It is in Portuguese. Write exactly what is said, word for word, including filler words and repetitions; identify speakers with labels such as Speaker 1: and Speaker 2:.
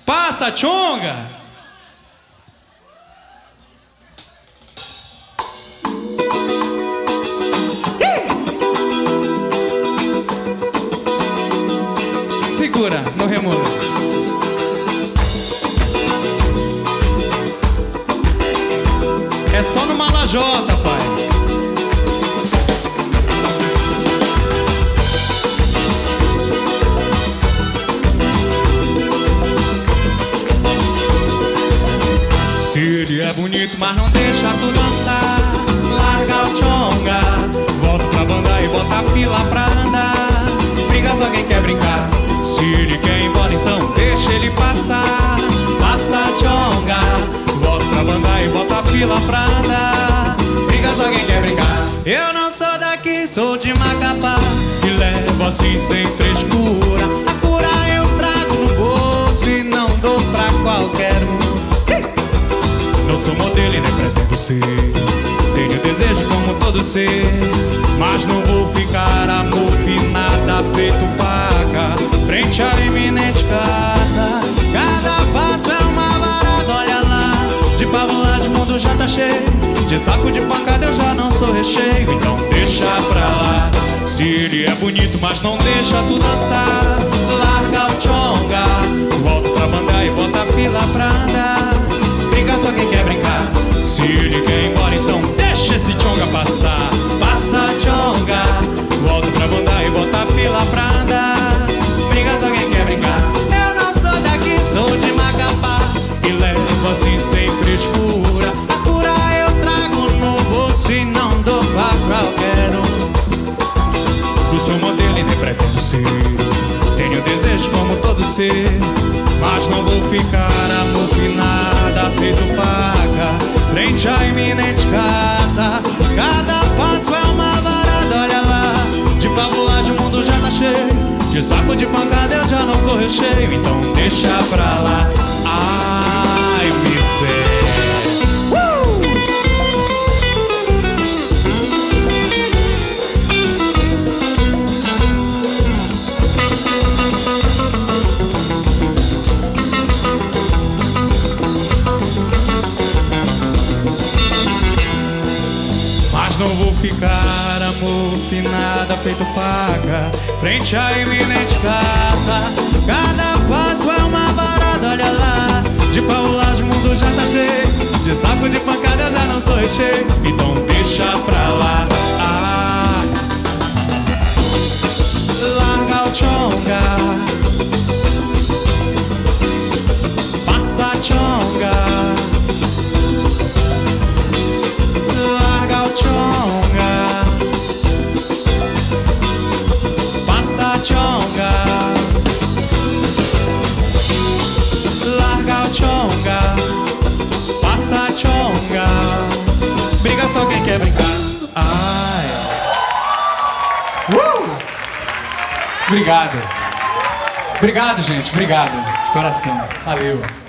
Speaker 1: Passa, Tchonga! Segura, não remula. É só no malajota, pai. Se ele é bonito, mas não deixa tu dançar, larga o Tchonga, volta pra banda e bota a fila pra andar. Briga só quem quer brincar. Se ele quer ir embora, então deixa ele passar. Passa Tchonga, volta pra banda e bota a fila pra andar. Briga só quem quer brincar. Eu não sou daqui, sou de Macapá, e levo assim sem frescura. A cura eu trago no bolso e não dou pra qualquer um. Não sou modelo e nem pretendo ser, tenho desejo como todo ser, mas não vou ficar amofinada feito paca frente à iminente casa. Cada passo é uma varada, olha lá. De pavulagem o mundo já tá cheio, de saco de pancada eu já não sou recheio. Então deixa pra lá. Se ele é bonito, mas não deixa tu dançar, larga o Tchonga, volta pra banda e bota a fila pra andar. Briga só quem quer brincar. Se ele quer ir embora, então deixa esse Tchonga passar. Passa Tchonga, volta pra banda e bota a fila pra andar. Briga só quem quer brincar. Eu não sou daqui, sou de Macapá, e levo assim sem frescura. A cura eu trago no bolso e não dou pra qualquer um. Não sou modelo e nem pretendo ser, tenho desejo como todo ser, mas não vou ficar amofinada feito paca frente à iminente casa. Cada passo é uma varada, olha lá. De pavulagem o mundo já tá cheio, de saco de pancada eu já não sou recheio. Então deixa pra lá. Ai, miséria. Não vou ficar amofinada feito paca frente à iminente casa. Cada passo é uma varada, olha lá. De paulagem o mundo já tá cheio, de saco de pancada eu já não sou recheio. Então deixa pra lá. Ah, larga o Tchonga, passa Tchonga, Tchonga, passa Tchonga, larga o Tchonga, passa Tchonga. Briga só quem quer brincar. Ai. Uh! Obrigado. Obrigado, gente. Obrigado. De coração. Valeu.